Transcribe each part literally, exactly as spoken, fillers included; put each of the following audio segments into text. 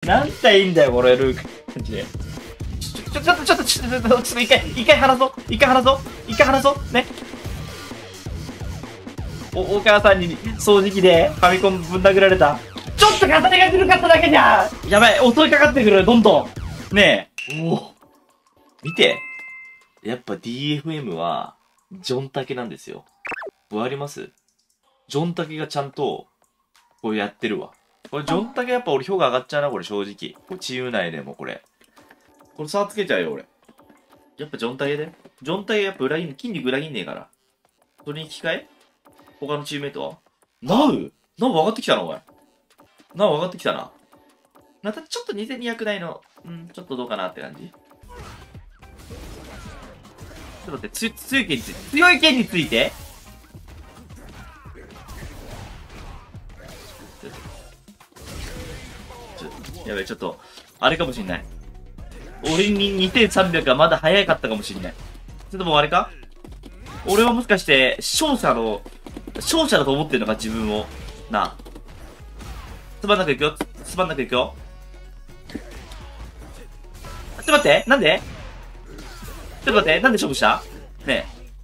なんていいんだよ、これ、ルーク。マジで。ちょ、ちょ、ちょっと、ちょっと、ちょっと、ちょっと、一回、一回話そう。一回話そう。一回話そう。ね。お、お母さんに掃除機でファミコンぶん殴られた。ちょっと片手が緩かっただけじゃん。やばい、襲いかかってくる、どんどん。ねえ。おお。見て。やっぱ ディーエフエム は、ジョンタケなんですよ。わかります？ジョンタケがちゃんと、こうやってるわ。これ、ジョンタケやっぱ俺評価上がっちゃうな、これ正直。これチーム内でもこれ。これ差つけちゃうよ、俺。やっぱジョンタケで。ジョンタケやっぱ裏切ん、筋肉裏切んねえから。それに引き換え他のチームメイトはナウナウ上がってきたな、お前。ナウ上がってきたな。またちょっとにせんにひゃく台の、うん、ちょっとどうかなって感じ。ちょっと待って、つ、強い剣について、強い剣についてちょ、ちょ、やべえ、ちょっと、あれかもしんない。俺ににせんさんびゃくはまだ早かったかもしんない。ちょっともうあれか俺はもしかして、勝者の、勝者だと思ってるのか、自分を。なあ。つまんなくいくよ。つまんなくいくよ。ちょっと待って、なんでちょっと待って、なんで勝負したねえ。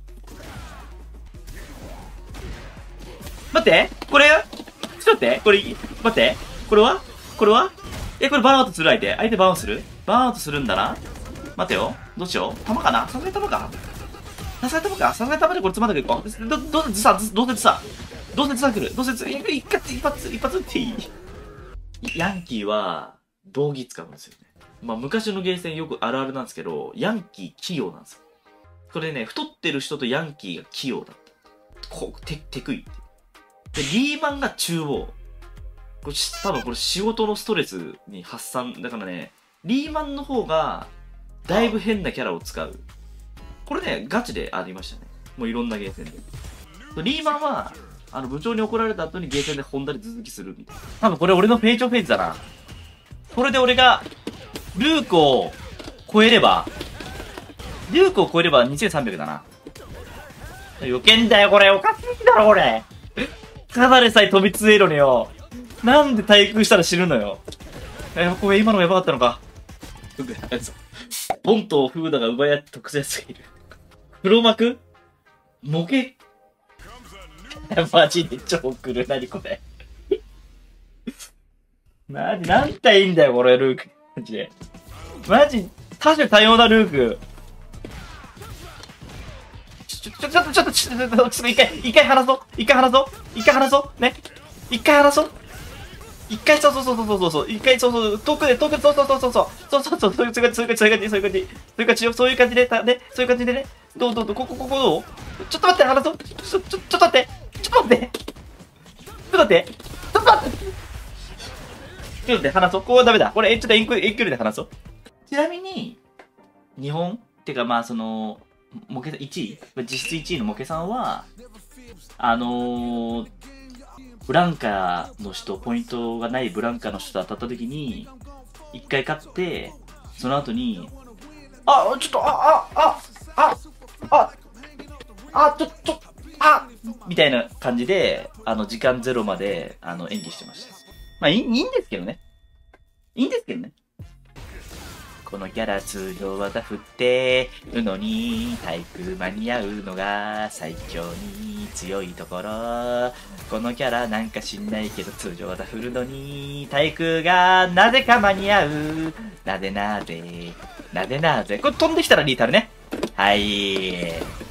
待って、これ、ちょっと待って、これ、待って、これはこれはえ、これバーンアウトする相手相手バーンアウトするバーンアウトするんだな。待てよ。どうしよう。弾かなさすがに弾かさすがに弾かさすがに弾でこれつまんなくいこう。ど、どうせさ、どうせさ、どうせさ来る。どうせさ、一発、一発、一発撃っていいヤンキーは、道着使うんですよね。まあ、昔のゲーセンよくあるあるなんですけど、ヤンキー器用なんですよ。これね、太ってる人とヤンキーが器用だった。こう、て、てくいって。で、リーマンが中央。これ、多分これ仕事のストレスに発散。だからね、リーマンの方が、だいぶ変なキャラを使う。これね、ガチでありましたね。もういろんなゲーセンで。リーマンは、あの、部長に怒られた後にゲーセンで本田で続きするみたいな。多分これ俺のフェイチョフェイズだな。これで俺が、ルークを超えれば、ルークを超えればにせんさんびゃくだな。余計んだよ、これ。おかしいだろ、これ。ただでさえ飛びつえろによ。なんで対空したら死ぬのよ。え、これ今のやばかったのか。ボンとフーダが奪い合って得するやつがいる。黒幕模型マジで超来る。なにこれ。マジ、なんていいんだよ、これ、ルーク。マジで。マジ、多種多様なルーク。ちょ、ちょ、ちょっと、ちょっと、ちょっと、ちょっと、ちょっと、一回、一回話そう。一回話そう。一回話そう。ね。一回話そう。一回、そうそうそうそうそうそう。一回、そうそう、遠くで、遠くで、そうそうそうそう。そうそうそう、そういう感じ、そういう感じ、そういう感じ、そういう感じ。そういう感じよ、そういう感じで、ね、そういう感じでね。どうどうどう、ここ、ここどうちょっと待って、話そう。ちょ、ちょ、ちょっと待って。ちょっと待って。ちょっと待って。ちょっと待って。ちょっと待って、話そう。ここはダメだ。これ、ちょっと遠距離、遠距離で話そう。ちなみに、日本ってか、まあ、その、モケさんいちい、実質いちいのモケさんは、あのー、ブランカの人、ポイントがないブランカの人と当たった時に、一回勝って、その後に、あ、ちょっと、あ、あ、あ、あ、あ、あ、ちょ、ちょ、あ、みたいな感じで、あの、時間ゼロまで、あの、演技してました。まあ、いい、いいんですけどね。いいんですけどね。このキャラ通常技振ってるのに、対空間に合うのが最強に強いところ。このキャラなんか知んないけど通常技振るのに、対空がなぜか間に合う。なぜなぜ、なぜなぜ。これ飛んできたらリータルね。はい。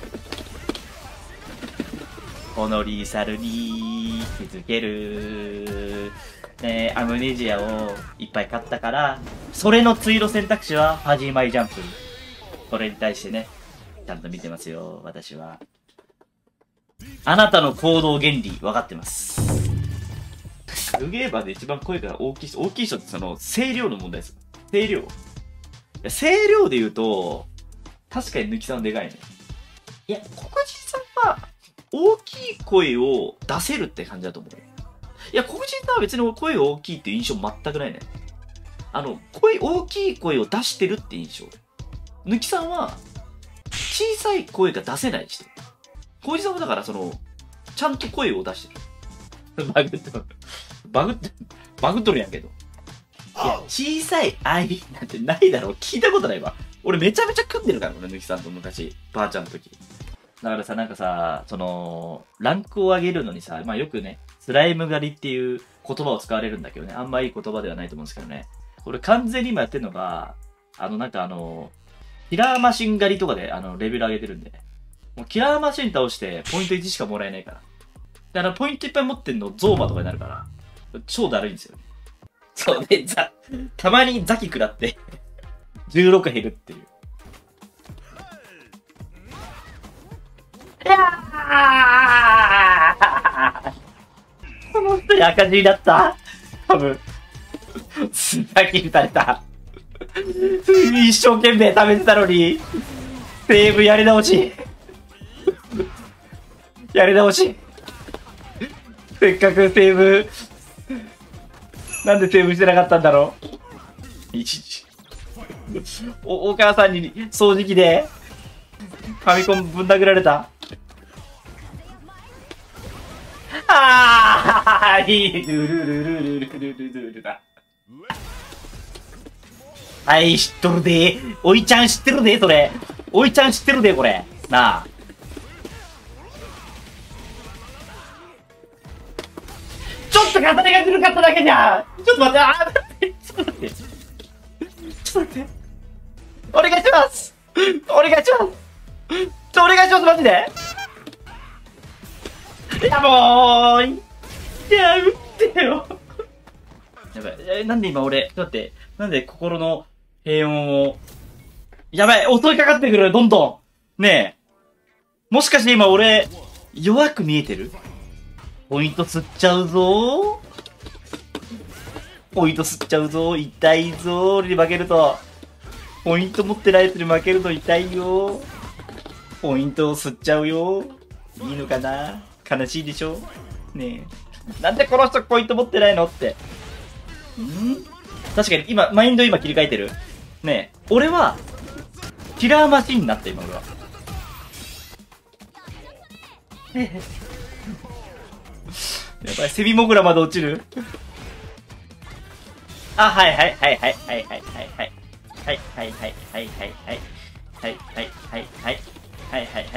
このリーサルに気づける。えー、アムネジアをいっぱい買ったから、それの追路選択肢はファジーマイジャンプ。これに対してね、ちゃんと見てますよ、私は。あなたの行動原理、分かってます。ルゲーバーで一番声が大きい人、大きい人ってその、声量の問題です。声量。いや、声量で言うと、確かに抜きさんでかいね。いや、黒人さんは、大きい声を出せるって感じだと思う。いや、黒人さんは別に声が大きいっていう印象全くないね。あの、声、大きい声を出してるって印象。抜きさんは、小さい声が出せない人。黒人さんはだからその、ちゃんと声を出してる。バグってる。バグって、バグっとるやんけど。 や、小さい愛なんてないだろう。聞いたことないわ。俺めちゃめちゃ組んでるから、俺、ぬきさんと昔。ばあちゃんの時。だからさ、なんかさ、その、ランクを上げるのにさ、まあよくね、スライム狩りっていう言葉を使われるんだけどね、あんまいい言葉ではないと思うんですけどね。俺完全に今やってるのが、あの、なんかあの、キラーマシン狩りとかで、あの、レベル上げてるんで。もうキラーマシン倒して、ポイントいちしかもらえないから。だから、ポイントいっぱい持ってんの、ゾーマとかになるから、超だるいんですよ。そうで、ざ、たまにザキ食らって、じゅうろく減るっていう。いやーこの人に赤字になった。多分。ザキ打たれた。一生懸命食べてたのに、セーブやり直し。やり直し。せっかくセーブ、なんでセーブしてなかったんだろう。一時。お、お母さんに掃除機で、ファミコンぶん殴られた。あーいいルルルルルルルルルルだ。はい、知っとるで。おいちゃん知ってるで、それ。おいちゃん知ってるで、これ。なあ。ちょっと刀がずるかっただけじゃん。ちょっと待って、あー、待って、ちょっと待って。ちょっと待って。お願いします。お願いします。ちょ、お願いします、マジで。いや、もう、いや、撃ってよ。やばい。え、なんで今俺、ちょっと待って。なんで心の平穏を。やばい、襲いかかってくる、どんどん。ねえ。もしかして今俺、弱く見えてる？ポイント吸っちゃうぞー。ポイント吸っちゃうぞー。痛いぞー。俺に負けると。ポイント持ってないやつに負けると痛いよー。ポイントを吸っちゃうよー。いいのかな？悲しいでしょ？ねえ。なんでこの人ポイント持ってないのって。ん？確かに今、マインド今切り替えてる。ねえ。俺は、キラーマシンになった今俺は。やばい、セミモグラまで落ちる。あ、はいはいはいはいはいはいはいはい。はいはいはいはいはいはい。はいはいはいはい。はいはいはいはいはいはいはいはいはいはいはいはいはいはい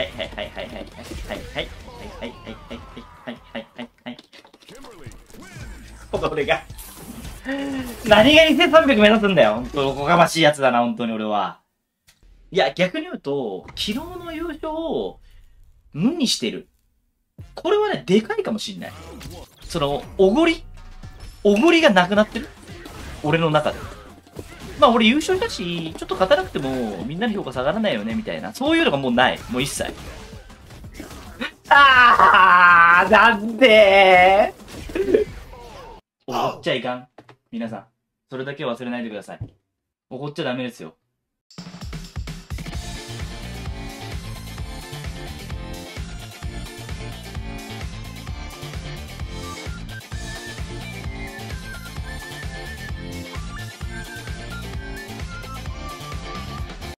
はいはい。この俺が。何がにせんさんびゃく目指すんだよ。ほんと、おこがましいやつだな、ほんとに俺は。いや、逆に言うと、昨日の優勝を無にしてる。これはね、でかいかもしんない。その、おごりおごりがなくなってる。俺の中で。まあ俺優勝だし、ちょっと勝たなくてもみんなの評価下がらないよね、みたいな。そういうのがもうない。もう一切。あーなんでー怒っちゃいかん。皆さん。それだけは忘れないでください。怒っちゃダメですよ。